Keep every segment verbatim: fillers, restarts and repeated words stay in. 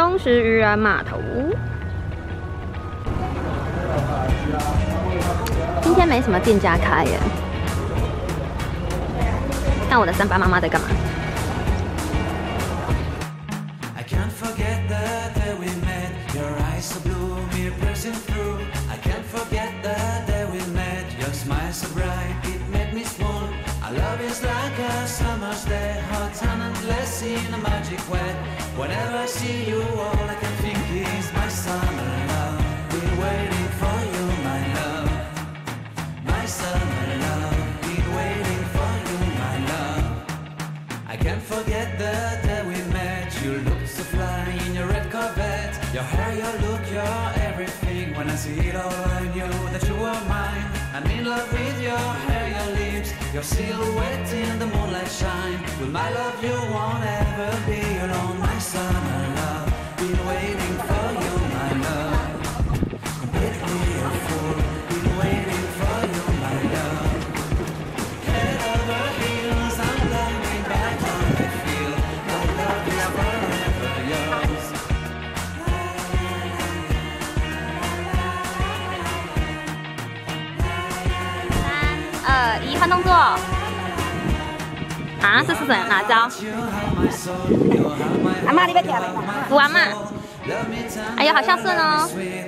东石渔人码头。今天没什么店家开耶。看我的三八妈妈在干嘛？ Whenever I see you, all I can think is my summer love. Been waiting for you, my love. My summer love. Been waiting for you, my love. I can't forget the day we met. You looked so fly in your red Corvette. Your hair, your look, your everything. When I see it all, I knew that you were mine. I'm in love with your hair, your lips, your silhouette in the moonlight shine. With my love, you won't ever be alone. My summer love, been waiting for you, my love. Completely a fool, been waiting for you, my love. Head over heels, I'm blinded by how I feel. My love is forever yours. 二一，换动作。啊，这是怎哪招？ 阿妈，你要跳没？ 扶阿妈。哎呦，好孝顺哦。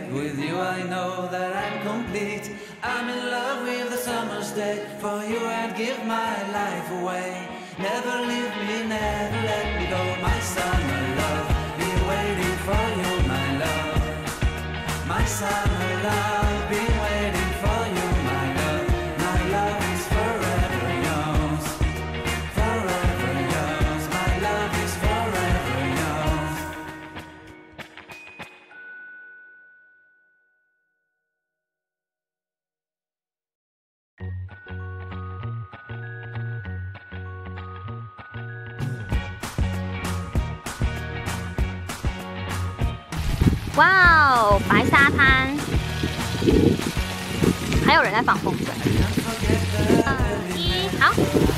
哇哦，白沙滩，还有人在放风筝。二一，好。